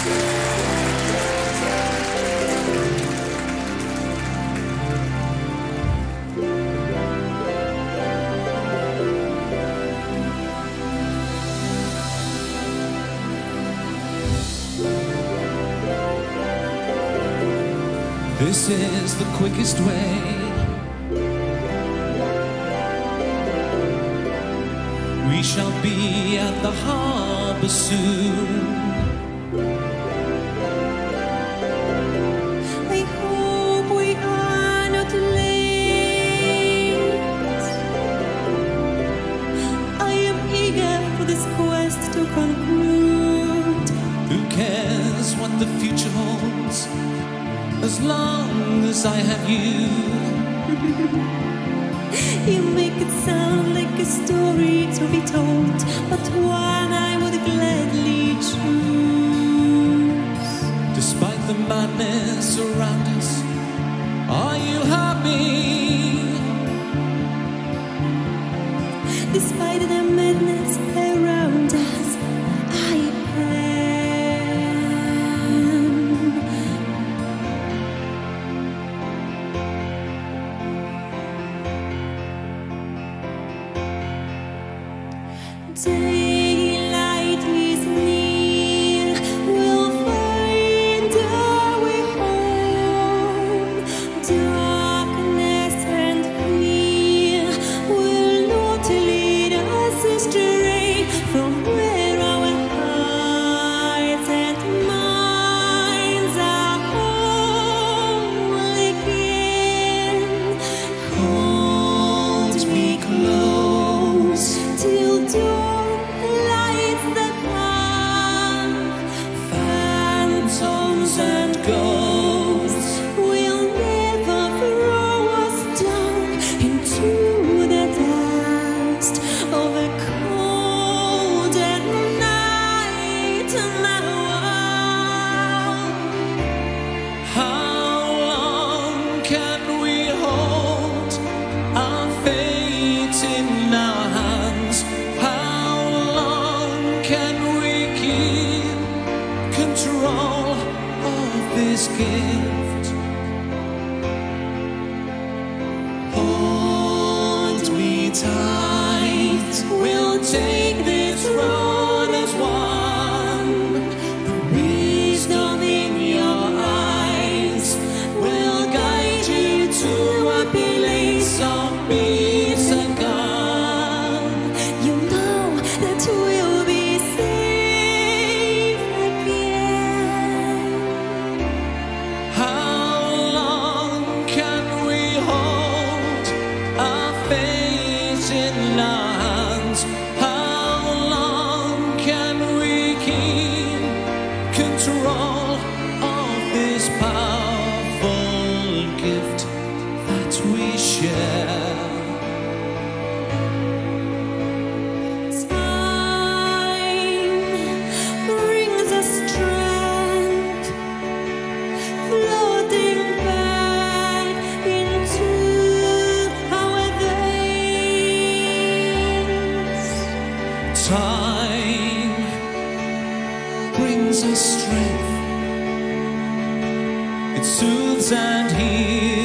This is the quickest way. We shall be at the harbor soon. I hope we are not late. I am eager for this quest to conclude. Who cares what the future holds, as long as I have you? You make it sound like a story to be told, but one I would gladly choose. Despite the madness around us, are you happy? Despite the madness around us, I am. Daylight is near, we'll find our way home. Darkness and fear will not lead us astray from where our hearts and minds are whole again. Hold me close till dawn. And ghosts will never throw us down into the dust of a cold and night now. how long can we hold our fate in our hands? How long can we keep control this gift? Hold me tight, we'll take this road as one. The wisdom in your eyes will guide you to a place of peace and calm. You know that we'll be safe again. How long can we hold our fate in our hands? How long can we keep control of this powerful gift that we share? Time brings us strength, floating back into our veins. Time brings us strength. It soothes and heals